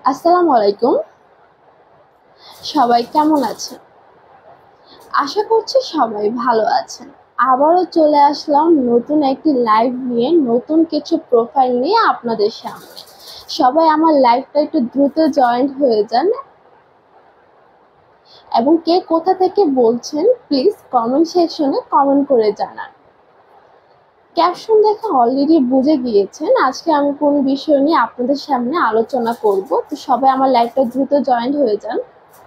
আসসালামু আলাইকুম। সবাই কেমন আছেন? আশা করছি সবাই ভালো আছেন। আবারও চলে আসলাম নতুন একটি লাইভ নিয়ে, নতুন কিছু প্রোফাইল নিয়ে আপনাদের সামনে। সবাই আমার লাইভটা একটু দ্রুত জয়েন্ট হয়ে যান এবং কে কোথা থেকে বলছেন প্লিজ কমেন্ট সেকশনে কমেন্ট করে জানান। ক্যাপশন দেখে অলরেডি বুঝে গিয়েছেন আজকে আমি কোন বিষয় নিয়ে আপনাদের সামনে আলোচনা করব। তো সবাই আমার লাইভটা দ্রুত জয়েন্ট হয়ে যান।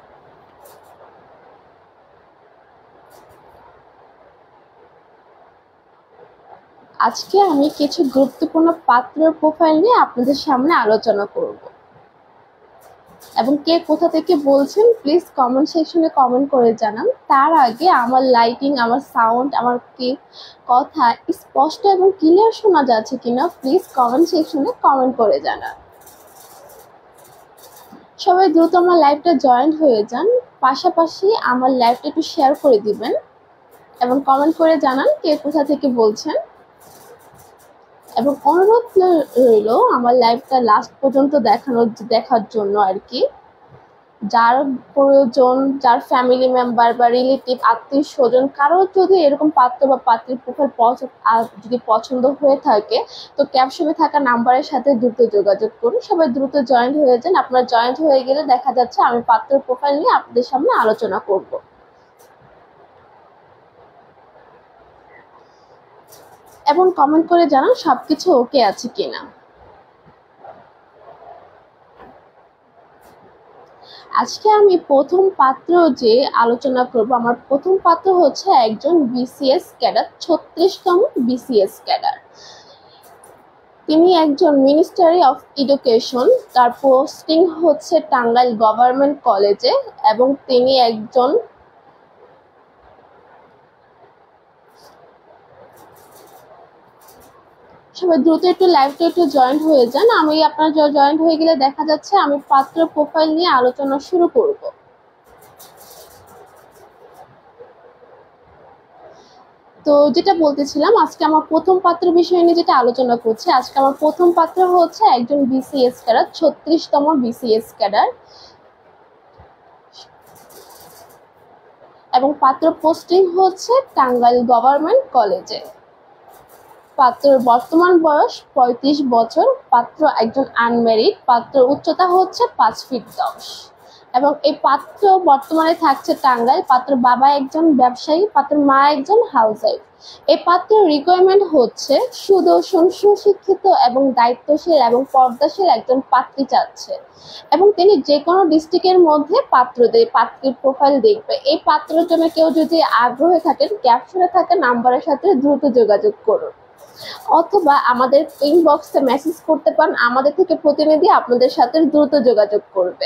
আজকে আমি কিছু গুরুত্বপূর্ণ পাত্রের প্রোফাইল নিয়ে আপনাদের সামনে আলোচনা করব এবং কে কোথা থেকে বলছেন প্লিজ কমেন্ট সেকশনে কমেন্ট করে জানান। তার আগে আমার লাইটিং, আমার সাউন্ড, আমার কি কথা স্পষ্ট এবং ক্লিয়ার শোনা যাচ্ছে কিনা প্লিজ কমেন্ট সেকশনে কমেন্ট করে জানান। সবাই দ্রুত আমার লাইভটা জয়েন্ট হয়ে যান, পাশাপাশি আমার লাইভটা একটু শেয়ার করে দিবেন এবং কমেন্ট করে জানান কে কোথা থেকে বলছেন। এবং অনুরোধ রইল আমার লাইভটা লাস্ট পর্যন্ত দেখার জন্য আর কি। যার প্রয়োজন, যার ফ্যামিলি মেম্বার বা রিলেটিভ, আত্মীয় স্বজন কারো যদি এরকম পাত্র বা পাত্রীর প্রোফাইল যদি পছন্দ হয়ে থাকে তো ক্যাপশনে থাকা নাম্বারের সাথে দ্রুত যোগাযোগ করুন। সবাই দ্রুত জয়েন্ট হয়ে যান। আপনারা জয়েন্ট হয়ে গেলে দেখা যাচ্ছে আমি পাত্রের প্রোফাইল নিয়ে আপনাদের সামনে আলোচনা করব এবং কমেন্ট করে জানান সবকিছু ওকে আছে কিনা। আজকে আমি প্রথম পাত্র যে আলোচনা করব, আমার প্রথম পাত্র হচ্ছে একজন বিসিএস ক্যাডার, 36তম বিসিএস ক্যাডার। তিনি একজন মিনিস্ট্রি অফ এডুকেশন, তার পোস্টিং হচ্ছে টাঙ্গাইল গভর্নমেন্ট কলেজে এবং তিনি একজন সবাই দ্রুত একটু লাইভটা একটু জয়েন্ট হয়ে যান। আমি আপনার জয়েন্ট হয়ে গেলে দেখা যাচ্ছে আমি পাত্র প্রোফাইল নিয়ে আলোচনা শুরু করব। তো যেটা বলতেছিলাম, আজকে আমার প্রথম পাত্র বিষয় নিয়ে যেটা আলোচনা করছি, আজকে আমার প্রথম পাত্র হচ্ছে একজন বিসিএস ক্যাডার, 36তম বিসিএস ক্যাডার এবং পাত্র পোস্টিং হচ্ছে টাঙ্গাইল গভর্নমেন্ট কলেজে। পাত্রের বর্তমান বয়স 35 বছর। পাত্র একজন আনম্যারিড। পাত্র উচ্চতা হচ্ছে 5 ফিট 10 এবং এই পাত্র বর্তমানে থাকছে টাঙ্গাইল। পাত্র বাবা একজন ব্যবসায়ী, পাত্র মা একজন হাউসওয়াইফ। এই পাত্রের রিকোয়ারমেন্ট হচ্ছে সুদর্শন, সুশিক্ষিত এবং দায়িত্বশীল এবং পর্দাশীল একজন পাত্রী চাচ্ছে এবং তিনি যে কোনো ডিস্ট্রিক্টের মধ্যে পাত্রীর প্রোফাইল দেখবে। এই পাত্রের জন্য কেউ যদি আগ্রহী থাকেন ক্যাপশনে থাকা নাম্বারের সাথে দ্রুত যোগাযোগ করুন অথবা আমাদের ইনবক্সে মেসেজ করতে পারেন। আমাদের থেকে প্রতিনিধি আপনাদের সাথে দ্রুত যোগাযোগ করবে।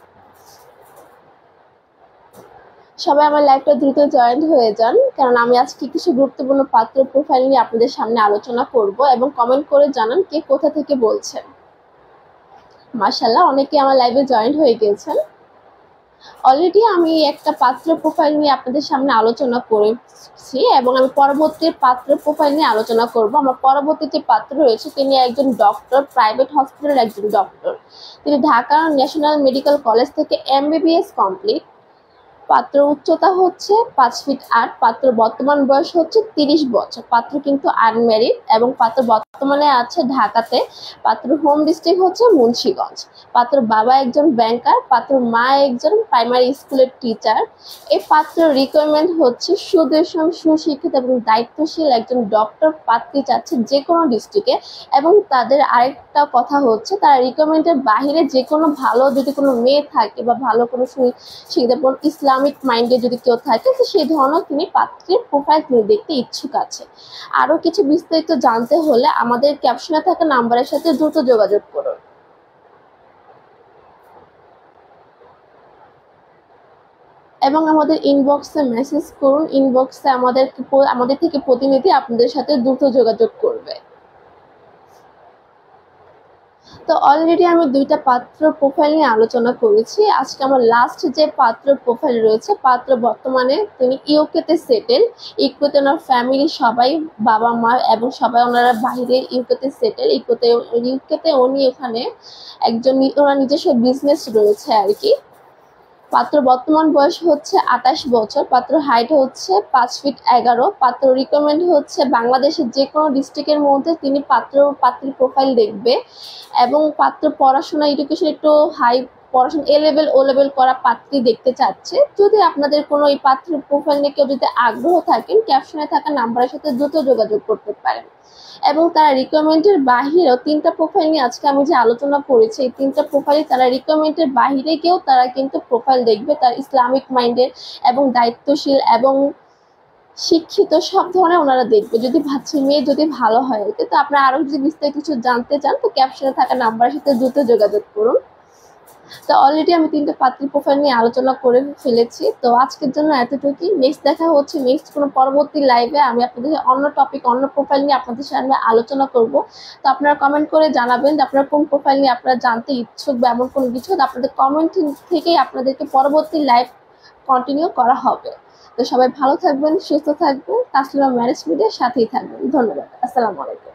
সবাই আমার লাইভটা দ্রুত জয়েন্ট হয়ে যান, কারণ আমি আজকে কিছু গুরুত্বপূর্ণ পাত্র প্রোফাইল নিয়ে আপনাদের সামনে আলোচনা করব এবং কমেন্ট করে জানান কে কোথা থেকে বলছেন। মাশাআল্লাহ, অনেকে আমার লাইভে জয়েন্ট হয়ে গিয়েছেন। অলরেডি আমি একটা পাত্র প্রোফাইল নিয়ে আপনাদের সামনে আলোচনা করেছি এবং আমি পরবর্তী পাত্র প্রোফাইল নিয়ে আলোচনা করব। আমার পরবর্তী যে পাত্র রয়েছে তিনি একজন ডক্টর, প্রাইভেট হসপিটালের একজন ডক্টর। তিনি ঢাকা ন্যাশনাল মেডিকেল কলেজ থেকে এমবিবিএস কমপ্লিট। পাত্র উচ্চতা হচ্ছে 5 ফিট 8। পাত্র বর্তমান বয়স হচ্ছে 30 বছর। পাত্র কিন্তু আনম্যারিড এবং পাত্র বর্তমানে আছে ঢাকাতে। পাত্র হোম ডিস্ট্রিক্ট হচ্ছে মুন্সিগঞ্জ। পাত্র বাবা একজন ব্যাংকার। পাত্র মা একজন প্রাইমারি স্কুলের টিচার। এই পাত্রের রিকোয়ারমেন্ট হচ্ছে সুদর্শন, সুশিক্ষিত এবং দায়িত্বশীল একজন ডক্টর পাত্রী চাচ্ছে যে কোনো ডিস্ট্রিক্টে। এবং তাদের আরেকটা কথা হচ্ছে তারা রিকোয়ারমেন্টের বাহিরে যে কোনো ভালো যদি কোনো মেয়ে থাকে বা ভালো কোনো শিক্ষিত ইসলামিক মাইন্ডে যদি কেউ থাকে তো সেই ধরনের তিনি পাত্রের প্রোফাইল তিনি দেখতে ইচ্ছুক আছে। আরো কিছু বিস্তারিত জানতে হলে আমাদের ক্যাপশনে থাকা নাম্বারের সাথে দ্রুত যোগাযোগ করুন এবং আমাদের ইনবক্সে মেসেজ করুন। ইনবক্সে আমাদের থেকে প্রতিনিধি আপনাদের সাথে দ্রুত যোগাযোগ করবে। তো অলরেডি আমি দুইটা পাত্র প্রোফাইল নিয়ে আলোচনা করেছি। আজকে আমার লাস্ট যে পাত্র প্রোফাইল রয়েছে, পাত্র বর্তমানে তিনি ইউকেতে সেটেল। ইউকেতে ওনার ফ্যামিলি সবাই, বাবা মা এবং সবাই ওনারা বাইরে ইউকেতে সেটেল। ইউকেতে উনি ওখানে একজন ওনার নিজস্ব বিজনেস রয়েছে আর কি। পাত্র বর্তমান বয়স হচ্ছে 28 বছর। পাত্র হাইট হচ্ছে 5 ফিট 11। পাত্র রিকমেন্ড হচ্ছে বাংলাদেশের যে কোনো ডিস্ট্রিক্টের মধ্যে তিনি পাত্রের প্রোফাইল দেখবে। এবং পাত্র পড়াশোনা এডুকেশন একটু হাই, পড়াশোনা ও লেভেল করা পাত্রী দেখতে চাচ্ছে। যদি আপনাদের কোনো এই পাত্রের প্রোফাইল নিয়ে কেউ যদি আগ্রহ থাকেন, ক্যাপশনে থাকা নাম্বারের সাথে দ্রুত যোগাযোগ করতে পারেন। এবং তারা রিকমেন্ডের বাহিরেও 3টা প্রোফাইল নিয়ে আজকে আমি যে আলোচনা করেছি, এই 3টা প্রোফাইলে তারা রিকমেন্ডের বাহিরে গিয়েও তারা কিন্তু প্রোফাইল দেখবে। তার ইসলামিক মাইন্ডের এবং দায়িত্বশীল এবং শিক্ষিত সব ধরনের ওনারা দেখবে। যদি মেয়ে যদি ভালো হয় আর কি। তো আপনারা আরো যদি বিস্তারিত কিছু জানতে চান তো ক্যাপশনে থাকা নাম্বারের সাথে দ্রুত যোগাযোগ করুন। তো অলরেডি আমি 3টা পাত্রীর প্রোফাইল নিয়ে আলোচনা করে ফেলেছি। তো আজকের জন্য এতটুকুই। নেক্সট দেখা হচ্ছে নেক্সট কোনো পরবর্তী লাইভে। আমি আপনাদের অন্য টপিক, অন্য প্রোফাইল নিয়ে আপনাদের সামনে আলোচনা করব। তো আপনারা কমেন্ট করে জানাবেন যে আপনারা কোন প্রোফাইল নিয়ে আপনারা জানতে ইচ্ছুক বা এমন কোনো কিছু। আপনাদের কমেন্ট থেকেই আপনাদেরকে পরবর্তী লাইভ কন্টিনিউ করা হবে। তো সবাই ভালো থাকবেন, সুস্থ থাকবেন, তাসলিমা ম্যারেজ মিডিয়ার সাথেই থাকবেন। ধন্যবাদ। আসসালামু আলাইকুম।